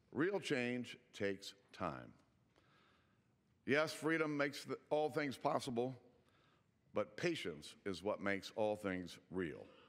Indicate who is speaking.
Speaker 1: Real change takes time. Yes, freedom makes all things possible, but patience is what makes all things real.